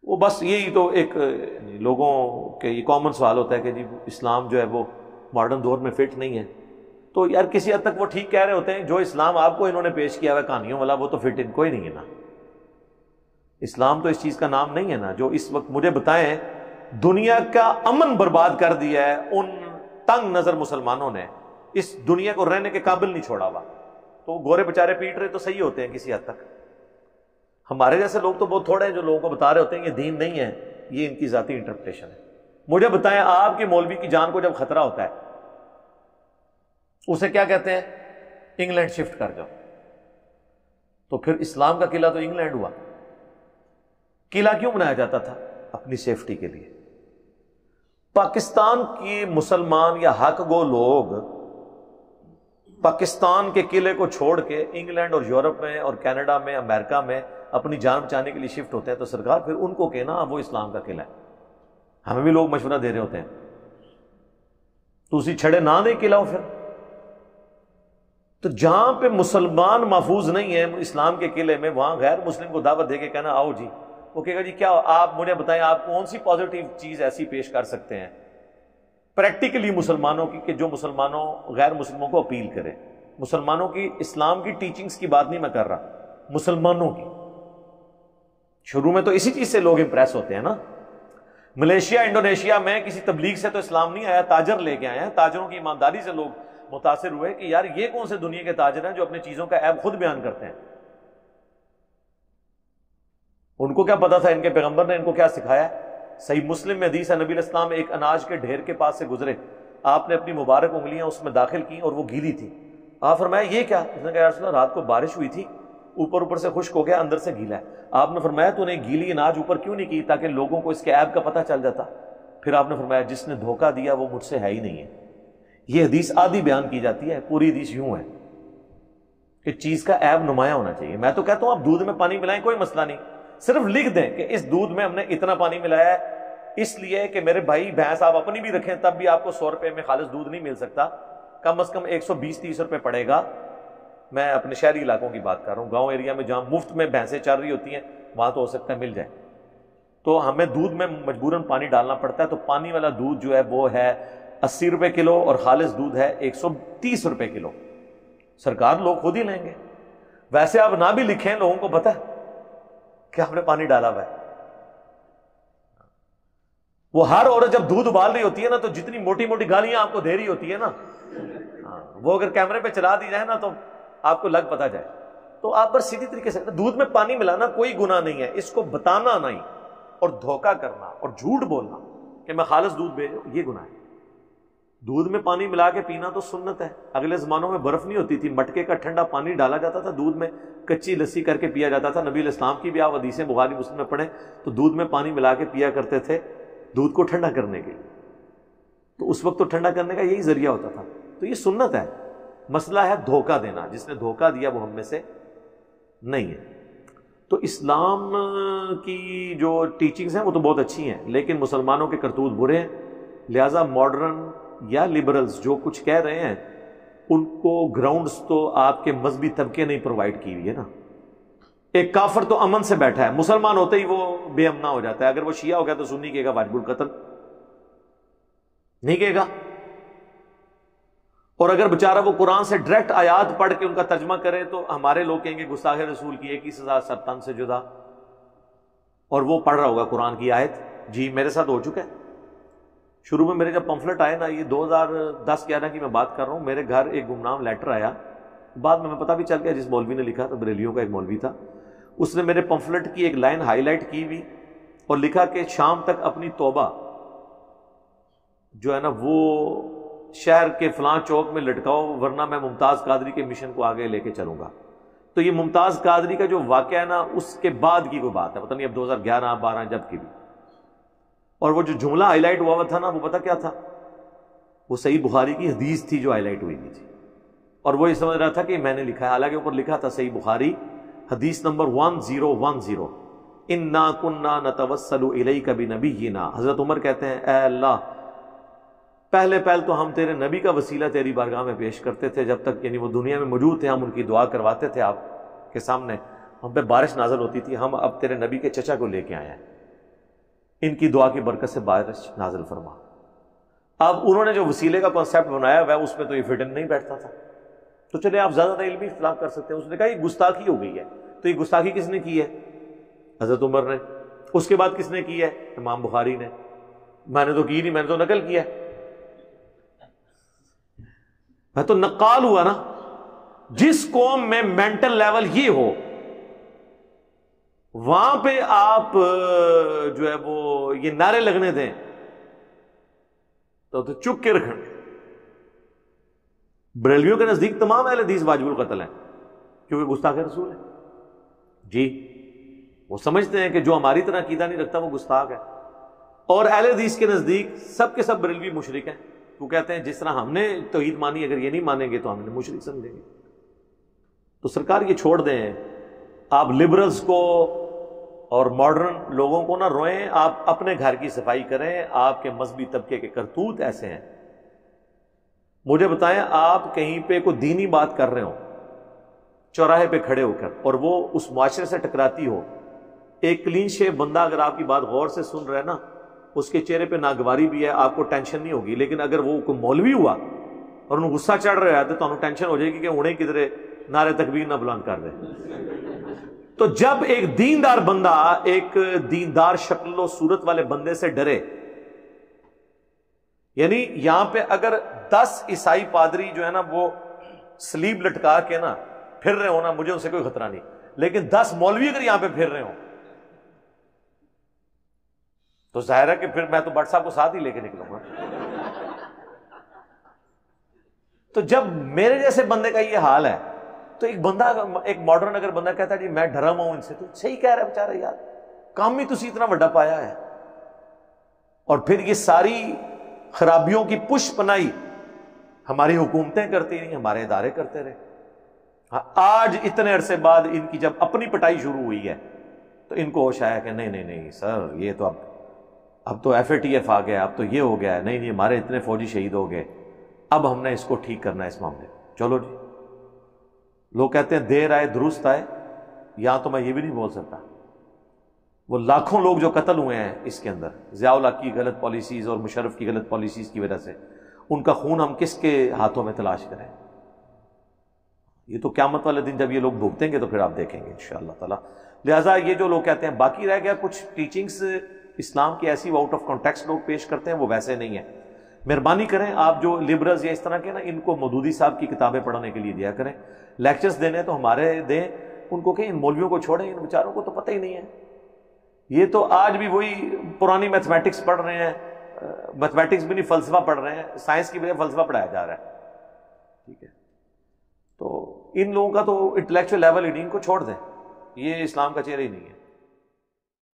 وہ بس یہی تو ایک لوگوں کے یہ کامن سوال ہوتا ہے کہ جی اسلام جو ہے وہ ماڈرن دور میں فٹ نہیں ہے. تو یار کسی حد تک وہ ٹھیک کہہ رہے ہوتے ہیں. جو اسلام آپ کو انہوں نے پیش کیا ہوا کہانیوں والا وہ تو فٹ ان کو ہی نہیں ہے نا. اسلام تو اس چیز کا نام نہیں ہے نا. جو اس وقت مجھے بتائیں دنیا کا امن برباد کر دیا ہے ان تنگ نظر مسلمانوں نے, اس دنیا کو رہنے کے قابل نہیں چھوڑا ہوا. تو گورے بےچارے پیٹ رہے تو صحیح ہوتے ہیں کسی حد تک. ہمارے جیسے لوگ تو بہت تھوڑے ہیں جو لوگوں کو بتا رہے ہوتے ہیں یہ دین نہیں ہے, یہ ان کی ذاتی انٹرپریٹیشن ہے. مجھے بتائیں آپ کے مولوی کی جان کو جب خطرہ ہوتا ہے اسے کیا کہتے ہیں؟ انگلینڈ شفٹ کر جاؤ. تو پھر اسلام کا قلعہ تو انگلینڈ ہوا. قلعہ کیوں بنایا جاتا تھا؟ اپنی سیفٹی کے لیے. پاکستان کی مسلمان یا حق گو لوگ پاکستان کے قلعے کو چھوڑ کے انگلینڈ اور یورپ میں اور کینیڈا میں امریکہ میں اپنی جان بچانے کے لیے شفٹ ہوتے ہیں, تو سرکار پھر ان کو کہنا وہ اسلام کا قلعہ ہے. ہمیں بھی لوگ مشورہ دے رہے ہوتے ہیں تو اسی چھڑے نہ دیں قلعہ ہو. پھر تو جہاں پہ مسلمان محفوظ نہیں ہے اسلام کے قلعے میں, وہاں غیر مسلم کو دعوت دے کے کہنا آؤ جی. وہ کہے گا جی کیا آپ مجھے بتائیں آپ کون سی پازیٹیو چیز ایسی پیش کر سکتے ہیں پریکٹیکلی مسلمانوں کی کہ جو مسلمانوں غیر مسلموں کو اپیل کرے. مسلمانوں کی اسلام کی ٹیچنگز کی بات نہیں میں کر رہا, مسلمانوں کی. شروع میں تو اسی چیز سے لوگ امپریس ہوتے ہیں نا. ملیشیا انڈونیشیا میں کسی تبلیغ سے تو اسلام نہیں آیا, تاجر لے کے آئے ہیں. تاجروں کی ایمانداری سے لوگ متاثر ہوئے کہ یار یہ کون سے دنیا کے تاجر ہیں جو اپنی چیزوں کا عیب خود بیان کرتے ہیں. ان کو کیا پتا تھا ان کے پیغمبر نے ان کو کیا سکھایا ہے؟ صحیح مسلم میں حدیث ہے نبی علیہ السلام ایک اناج کے ڈھیر کے پاس سے گزرے, آپ نے اپنی مبارک انگلیاں اس میں داخل کی اور وہ گیلی تھی. آپ فرمایا یہ کیا؟ اس نے کہا یا رسول اللہ رات کو بارش ہوئی تھی, اوپر سے خشک ہو گیا, اندر سے گیلا ہے. آپ نے فرمایا تو نے گیلی اناج اوپر کیوں نہیں کی تاکہ لوگوں کو اس کے عیب کا پتہ چل جاتا. پھر آپ نے فرمایا جس نے دھوکہ دیا وہ مجھ سے ہے ہی نہیں ہے. یہ حدیث آدھی بیان کی جاتی ہے, پوری حدیث یوں ہے کہ چیز کا عیب نمایاں ہونا چاہیے. میں تو کہتا ہوں آپ دودھ میں پانی ملائیں کوئی مسئلہ نہیں, صرف لکھ دیں کہ اس دودھ میں ہم نے اتنا پانی ملایا ہے اس لیے کہ میرے بھائی بھینس آپ اپنی بھی رکھیں تب بھی آپ کو 100 روپے میں خالص دودھ نہیں مل سکتا, کم از کم 120-30 روپے پڑے گا. میں اپنے شہری علاقوں کی بات کر رہا ہوں, گاؤں ایریا میں جہاں مفت میں بھینسیں چل رہی ہوتی ہیں وہاں تو ہو سکتا ہے مل جائے. تو ہمیں دودھ میں مجبوراً پانی ڈالنا پڑتا ہے. تو پانی والا دودھ جو ہے وہ ہے 80 روپے کلو اور خالص دودھ ہے 130 روپے کلو. سرکار لوگ خود ہی لیں گے. ویسے آپ نہ بھی لکھیں لوگوں کو پتہ ہے کہ آپ نے پانی ڈالا ہوا ہے. وہ ہر عورت جب دودھ ابال رہی ہوتی ہے نا تو جتنی موٹی موٹی گالیاں آپ کو دے رہی ہوتی ہے نا, وہ اگر کیمرے پہ چلا دی جائے نا تو آپ کو لگ پتا جائے. تو آپ پر سیدھی طریقے سے دودھ میں پانی ملانا کوئی گناہ نہیں ہے, اس کو بتانا نہیں اور دھوکہ کرنا اور جھوٹ بولنا کہ میں خالص دودھ بھیجوں یہ گناہ ہے. دودھ میں پانی ملا کے پینا تو سنت ہے. اگلے زمانوں میں برف نہیں ہوتی تھی, مٹکے کا ٹھنڈا پانی ڈالا جاتا تھا دودھ میں, کچی لسی کر کے پیا جاتا تھا. نبی علیہ السلام کی بھی آپ حدیثیں بخاری مسلم میں پڑھیں تو دودھ میں پانی ملا کے پیا کرتے تھے دودھ کو ٹھنڈا کرنے کے لیے. تو اس وقت تو ٹھنڈا کرنے کا یہی ذریعہ ہوتا تھا. تو یہ سنت ہے. مسئلہ ہے دھوکہ دینا, جس نے دھوکہ دیا وہ ہم میں سے نہیں ہے. تو اسلام کی جو ٹیچنگز ہیں وہ تو بہت اچھی ہیں, لیکن مسلمانوں کے کرتوت برے ہیں. لہٰذا ماڈرن یا لبرلز جو کچھ کہہ رہے ہیں ان کو گراؤنڈز تو آپ کے مذہبی طبقے نے پرووائڈ کی ہوئی ہے نا. ایک کافر تو امن سے بیٹھا ہے, مسلمان ہوتے ہی وہ بے امنا ہو جاتا ہے. اگر وہ شیعہ ہو گیا تو سنی کہے گا واجب القتل, نہیں کہے گا. اور اگر بیچارہ وہ قرآن سے ڈائریکٹ آیات پڑھ کے ان کا ترجمہ کرے تو ہمارے لوگ کہیں گے گستاخ رسول کی ایک ہی سزا سر تن سے جدا. اور وہ پڑھ رہا ہوگا قرآن کی آیت. جی میرے ساتھ ہو چکا ہے. شروع میں میرے جب پمفلٹ آئے نا, یہ 2010-11 کی میں بات کر رہا ہوں, میرے گھر ایک گمنام لیٹر آیا. بعد میں پتہ بھی چل گیا جس مولوی نے لکھا تھا, بریلیوں کا ایک مولوی تھا, اس نے میرے پمفلٹ کی ایک لائن ہائی لائٹ کی ہوئی اور لکھا کہ شام تک اپنی توبہ جو ہے نا وہ شہر کے فلاں چوک میں لٹکاؤ ورنہ میں ممتاز قادری کے مشن کو آگے لے کے چلوں گا. تو یہ ممتاز قادری کا جو واقعہ ہے نا اس کے بعد کی کوئی بات ہے, پتہ نہیں اب 2011-12 جب کی بھی. اور وہ جو جملہ ہائی لائٹ ہوا تھا نا وہ پتہ کیا تھا, وہ صحیح بخاری کی حدیث تھی جو ہائی لائٹ ہوئی تھی. اور وہ یہ سمجھ رہا تھا کہ میں نے لکھا ہے, حالانکہ اوپر لکھا تھا صحیح بخاری حدیث نمبر 1010 انا کنا نتوسل الیک بنبینا. حضرت عمر کہتے ہیں اے اللہ پہلے تو ہم تیرے نبی کا وسیلہ تیری بارگاہ میں پیش کرتے تھے جب تک یعنی وہ دنیا میں موجود تھے, ہم ان کی دعا کرواتے تھے آپ کے سامنے, ہم پہ بارش نازل ہوتی تھی, ہم اب تیرے نبی کے چچا کو لے کے آئے ہیں. ان کی دعا کی برکت سے بارش نازل فرما۔ اب انہوں نے جو وسیلے کا کانسیپٹ بنایا ہوا ہے اس میں تو یہ فٹ نہیں بیٹھتا تھا، تو چلے آپ زیادہ علمی اختلاف کر سکتے ہیں۔ اس نے کہا یہ گستاخی ہو گئی ہے، تو یہ گستاخی کس نے کی ہے؟ حضرت عمر نے۔ اس کے بعد کس نے کی ہے؟ امام بخاری نے۔ میں نے تو کی نہیں، میں نے تو نقل کیا ہے، میں تو نقال ہوا نا۔ جس قوم میں مینٹل لیول یہ ہو وہاں پہ آپ جو ہے وہ یہ نعرے لگنے دیں تو چپ کے رکھیں۔ بریلویوں کے نزدیک تمام اہل حدیث واجب القتل ہیں کیونکہ گستاخ رسول ہے جی، وہ سمجھتے ہیں کہ جو ہماری طرح عقیدہ نہیں رکھتا وہ گستاخ ہے۔ اور اہل حدیث کے نزدیک سب کے سب بریلوی مشرک ہیں، وہ کہتے ہیں جس طرح ہم نے توحید مانی اگر یہ نہیں مانیں گے تو ہم نے مشرک سمجھیں گے۔ تو سرکار یہ چھوڑ دیں، آپ لبرلز کو اور ماڈرن لوگوں کو نہ روئیں، آپ اپنے گھر کی صفائی کریں۔ آپ کے مذہبی طبقے کے کرتوت ایسے ہیں، مجھے بتائیں آپ کہیں پہ کوئی دینی بات کر رہے ہو چوراہے پہ کھڑے ہو کر اور وہ اس معاشرے سے ٹکراتی ہو، ایک کلین شیو بندہ اگر آپ کی بات غور سے سن رہا ہے نا، اس کے چہرے پہ ناگواری بھی ہے، آپ کو ٹینشن نہیں ہوگی، لیکن اگر وہ کوئی مولوی ہوا اور انہوں غصہ چڑھ رہا ہے تو انہوں ٹینشن ہو جائے گی کہ انہیں کدھرے نعرے تکبیر نہ بلند کر دے۔ تو جب ایک دیندار بندہ ایک دیندار شکل و صورت والے بندے سے ڈرے، یعنی یہاں پہ اگر 10 عیسائی پادری جو ہے نا وہ سلیب لٹکا کے نا پھر رہے ہو نا، مجھے ان سے کوئی خطرہ نہیں، لیکن 10 مولوی اگر یہاں پہ پھر رہے ہوں تو ظاہر ہے کہ پھر میں تو بٹ صاحب کو ساتھ ہی لے کے نکلوں گا۔ تو جب میرے جیسے بندے کا یہ حال ہے تو ایک بندہ، ایک ماڈرن اگر بندہ کہتا ہے جی میں ڈرا ہوا ہوں ان سے، تو صحیح کہہ رہا ہے بیچارہ، یار کام ہی تسی اتنا بڑا پایا ہے، اور پھر یہ ساری خرابیوں کی پش پنائی ہماری حکومتیں کرتی رہی، ہمارے ادارے کرتے رہے۔ آج اتنے عرصے بعد ان کی جب اپنی پٹائی شروع ہوئی ہے تو ان کو ہوش آیا کہ نہیں نہیں نہیں سر، یہ تو اب تو FATF آ گیا، اب تو یہ ہو گیا ہے، نہیں نہیں ہمارے اتنے فوجی شہید ہو گئے، اب ہم نے اس کو ٹھیک کرنا ہے اس معاملے میں۔ چلو جی، لوگ کہتے ہیں دیر آئے درست آئے، یہاں تو میں یہ بھی نہیں بول سکتا، وہ لاکھوں لوگ جو قتل ہوئے ہیں اس کے اندر ضیاء الحق کی غلط پالیسیز اور مشرف کی غلط پالیسیز کی وجہ سے، ان کا خون ہم کس کے ہاتھوں میں تلاش کریں؟ یہ تو قیامت والے دن جب یہ لوگ بھگتیں گے تو پھر آپ دیکھیں گے انشاءاللہ تعالی۔ لہٰذا یہ جو لوگ کہتے ہیں باقی رہ گیا کچھ ٹیچنگز اسلام کی ایسی وہ آؤٹ آف کانٹیکسٹ لوگ پیش کرتے ہیں، وہ ویسے نہیں ہیں۔ مہربانی کریں آپ جو لبرلز یا اس طرح کے نا، ان کو مودودی صاحب کی کتابیں پڑھنے کے لیے دیا کریں، لیکچرز دینے تو ہمارے دیں، ان کو کہ ان مولویوں کو چھوڑیں، ان بیچاروں کو تو پتہ ہی نہیں ہے، یہ تو آج بھی وہی پرانی میتھمیٹکس پڑھ رہے ہیں، میتھمیٹکس بھی نہیں فلسفہ پڑھ رہے ہیں، سائنس کی بجائے فلسفہ پڑھایا جا رہا ہے، ٹھیک ہے؟ تو ان لوگوں کا تو انٹلیکچوئل لیول ہی نہیں، ان کو چھوڑ دیں، یہ اسلام کا چہرہ ہی نہیں ہے۔